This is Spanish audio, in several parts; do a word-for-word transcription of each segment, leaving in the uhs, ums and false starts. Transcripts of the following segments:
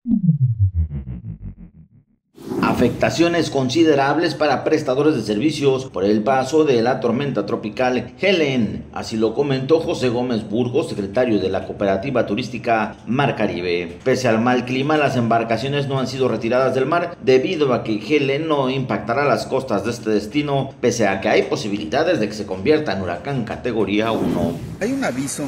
Afectaciones considerables para prestadores de servicios por el paso de la tormenta tropical Helen, así lo comentó José Gómez Burgos, secretario de la cooperativa turística Mar Caribe. Pese al mal clima, las embarcaciones no han sido retiradas del mar debido a que Helen no impactará las costas de este destino, pese a que hay posibilidades de que se convierta en huracán categoría uno. Hay un aviso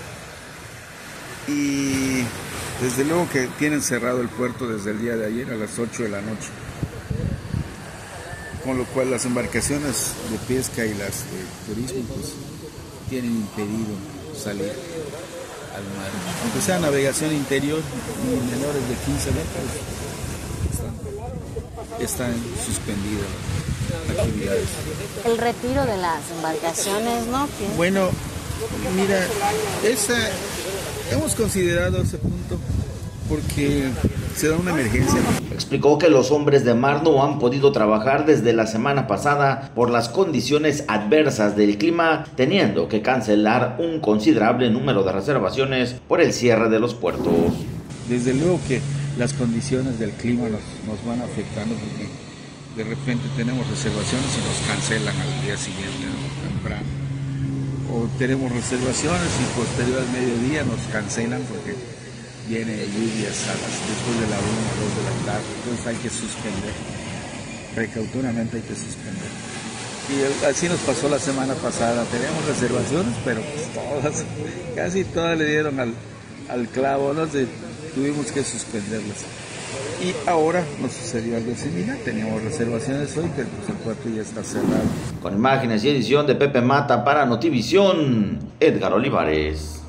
y desde luego que tienen cerrado el puerto desde el día de ayer a las ocho de la noche, con lo cual las embarcaciones de pesca y las de turismo pues tienen impedido salir al mar. Aunque sea navegación interior, menores de quince metros, están, están suspendidas las actividades. El retiro de las embarcaciones, ¿no? ¿Qué? Bueno, mira, esa, hemos considerado ese punto porque se da una emergencia. Explicó que los hombres de mar no han podido trabajar desde la semana pasada por las condiciones adversas del clima, teniendo que cancelar un considerable número de reservaciones por el cierre de los puertos. Desde luego que las condiciones del clima nos, nos van afectando porque de repente tenemos reservaciones y nos cancelan al día siguiente, ¿no? Temprano. O tenemos reservaciones y posterior al mediodía nos cancelan porque viene lluvias a las, después de la una o dos de la tarde, entonces hay que suspender, precautoriamente hay que suspender. Y así nos pasó la semana pasada, teníamos reservaciones, pero pues todas, casi todas le dieron al, al clavo, ¿no? De, tuvimos que suspenderlas. Y ahora nos sucedió algo similar, teníamos reservaciones hoy, pero pues el puerto ya está cerrado. Con imágenes y edición de Pepe Mata para Notivisión, Edgar Olivares.